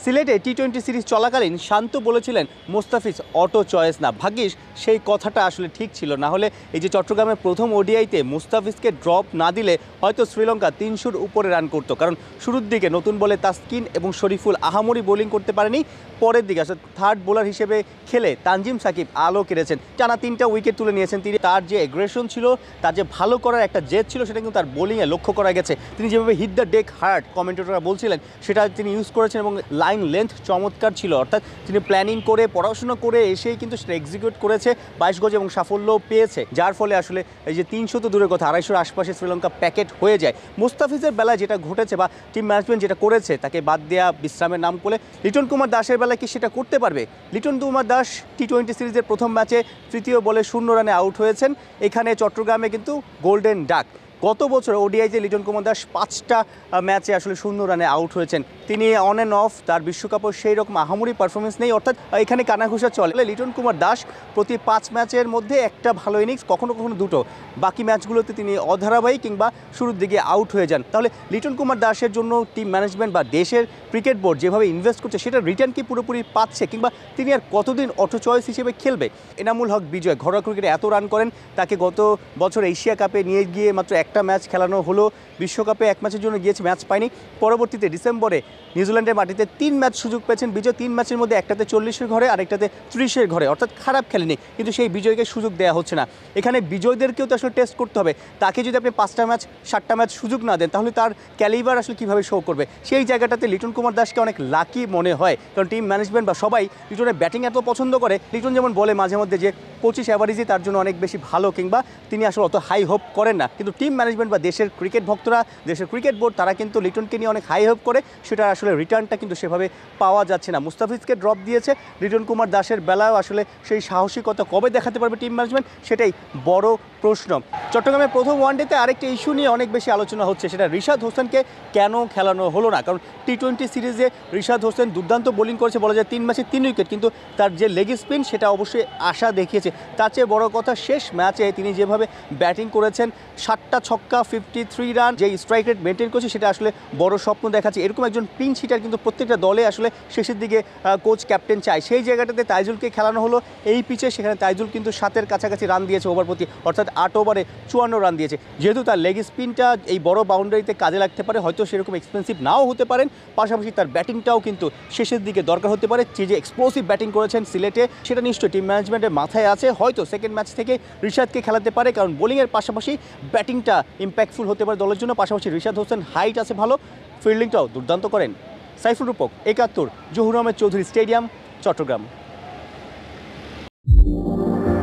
সিলেটে টি-20 সিরিজ চলাকালীন শান্ত বলেছিলেন মুস্তাফিজ অটো চয়েস না। ভাগ্যিস সেই কথাটা আসলে ঠিক ছিল, না হলে এই যে চট্টগ্রামের প্রথম ওডিআইতে মুস্তাফিজকে ড্রপ না দিলে হয়তো শ্রীলঙ্কা 300-র উপরে রান করত। কারণ শুরুর দিকে নতুন বলে তাসকিন এবং শরীফুল আহামরি বোলিং করতে পারেনি, পরের দিকে আসলে থার্ড বোলার হিসেবে খেলে তানজিম সাকিব আলো কেড়েছেন, টানা 3টা উইকেট তুলে নিয়েছেন তিনি। তার যে এগ্রেশন ছিল, তার যে ভালো করার একটা জেদ ছিল, সেটা কিন্তু তার বোলিংয়ে লক্ষ্য করা গেছে। তিনি যেভাবে হিট দ্য ডেক হার্ড কমেন্টেটররা বলছিলেন, সেটা তিনি ইউজ করেছেন এবং লাইন লেন্থ চমৎকার ছিল। অর্থাৎ তিনি প্ল্যানিং করে পড়াশোনা করে এসেই কিন্তু সেটা এক্সিকিউট করেছে 22 গজ এবং সাফল্য পেয়েছে, যার ফলে আসলে এই যে 300 তো দূরের কথা 250-র আশপাশে শ্রীলঙ্কা প্যাকেট হয়ে যায়। মুস্তাফিজের বেলায় যেটা ঘটেছে বা টিম ম্যানেজমেন্ট যেটা করেছে, তাকে বাদ দেওয়া, বিশ্রামের নাম করে লিটন কুমার দাসের বেলায় কি সেটা করতে পারবে? লিটন কুমার দাস টি-20 সিরিজের প্রথম ম্যাচে তৃতীয় বলে 0 রানে আউট হয়েছেন। এখানে চট্টগ্রামে কিন্তু গোল্ডেন ডাক। গত বছর ওডিআইতে লিটন কুমার দাস 5টা ম্যাচে আসলে 0 রানে আউট হয়েছেন। তিনি অন অ্যান্ড অফ, তার বিশ্বকাপও সেই রকম আহামরি পারফরমেন্স নেই, অর্থাৎ এখানে কানাঘুষা চলে। লিটন কুমার দাস প্রতি 5 ম্যাচের মধ্যে একটা ভালো ইনিংস, কখনো কখনো দুটো, বাকি ম্যাচগুলোতে তিনি অধারাবাহিক কিংবা শুরুর দিকে আউট হয়ে যান। তাহলে লিটন কুমার দাসের জন্য টিম ম্যানেজমেন্ট বা দেশের ক্রিকেট বোর্ড যেভাবে ইনভেস্ট করছে, সেটা রিটার্ন কি পুরোপুরি পাচ্ছে, কিংবা তিনি আর কতদিন অটো চয়েস হিসেবে খেলবে? এনামুল হক বিজয় ঘরোয়া ক্রিকেটে এত রান করেন, তাকে গত বছর এশিয়া কাপে নিয়ে গিয়ে মাত্র একটা ম্যাচ খেলানো হলো, বিশ্বকাপে 1 ম্যাচের জন্য গিয়েছে, ম্যাচ পায়নি। পরবর্তীতে ডিসেম্বরে নিউজিল্যান্ডের মাটিতে 3 ম্যাচ সুযোগ পেয়েছেন বিজয়। 3 ম্যাচের মধ্যে একটাতে 40-এর ঘরে, আরেকটাতে 30-এর ঘরে, অর্থাৎ খারাপ খেলেনি, কিন্তু সেই বিজয়কে সুযোগ দেওয়া হচ্ছে না। এখানে বিজয়দেরকেও তো আসলে টেস্ট করতে হবে। তাকে যদি আপনি 5টা ম্যাচ 7টা ম্যাচ সুযোগ না দেন, তাহলে তার ক্যালিবার আসলে কীভাবে শো করবে? সেই জায়গাটাতে লিটন কুমার দাসকে অনেক লাকি মনে হয়, কারণ টিম ম্যানেজমেন্ট বা সবাই লিটনের ব্যাটিং এত পছন্দ করে। লিটন যেমন বলে মাঝে মধ্যে যে 25 অ্যাভারেজই তার জন্য অনেক বেশি ভালো, কিংবা তিনি আসলে অত হাই হোপ করেন না। কিন্তু টিম ম্যানেজমেন্ট বা দেশের ক্রিকেট ভক্তরা, দেশের ক্রিকেট বোর্ড, তারা কিন্তু লিটনকে নিয়ে অনেক হাই হোপ করে, সেটা আসলে রিটার্নটা কিন্তু সেভাবে পাওয়া যাচ্ছে না। মুস্তাফিজকে ড্রপ দিয়েছে, লিটন কুমার দাসের বেলাও আসলে সেই সাহসিকতা কবে দেখাতে পারবে টিম ম্যানেজমেন্ট, সেটাই বড় প্রশ্ন। চট্টগ্রামের প্রথম ওয়ানডেতে আরেকটা ইস্যু নিয়ে অনেক বেশি আলোচনা হচ্ছে, সেটা রিশাদ হোসেনকে কেন খেলানো হলো না। কারণ টি-20 সিরিজে রিশাদ হোসেন দুর্দান্ত বোলিং করেছে, বলা যায় 3 ম্যাচে 3 উইকেট, কিন্তু তার যে লেগ স্পিন সেটা অবশ্যই আশা দেখিয়েছে। তার চেয়ে বড় কথা, শেষ ম্যাচে তিনি যেভাবে ব্যাটিং করেছেন, 7টা ছক্কা, 53 রান, যে স্ট্রাইক রেট মেনটেন করছে, সেটা আসলে বড় স্বপ্ন দেখাচ্ছে। এরকম একজন পিঞ্চ হিটার কিন্তু প্রত্যেকটা দলে আসলে শেষের দিকে কোচ ক্যাপ্টেন চায়। সেই জায়গাটাতে তাইজুলকে খেলানো হলো এই পিচে, সেখানে তাইজুল কিন্তু 7-এর কাছাকাছি রান দিয়েছে ওভার প্রতি, অর্থাৎ 8 ওভারে 54 রান দিয়েছে। যেহেতু তার লেগ স্পিনটা এই বড় বাউন্ডারিতে কাজে লাগতে পারে, হয়তো সেরকম এক্সপেন্সিভ নাও হতে পারেন, পাশাপাশি তার ব্যাটিংটাও কিন্তু শেষের দিকে দরকার হতে পারে। যে এক্সপ্লোসিভ ব্যাটিং করেছেন সিলেটে, সেটা নিশ্চয়ই টিম ম্যানেজমেন্টের মাথায় আছে। হয়তো সেকেন্ড ম্যাচ থেকে রিশাদকে খেলাতে পারে, কারণ বোলিংয়ের পাশাপাশি ব্যাটিংটা ইম্প্যাক্টফুল হতে পারে দলের জন্য। পাশাপাশি রিশাদ হোসেন হাইট আছে ভালো, ফিল্ডিংটাও দুর্দান্ত করেন। সাইফুল রূপক, একাত্তর, জহুর আহমেদ চৌধুরী স্টেডিয়াম, চট্টগ্রাম।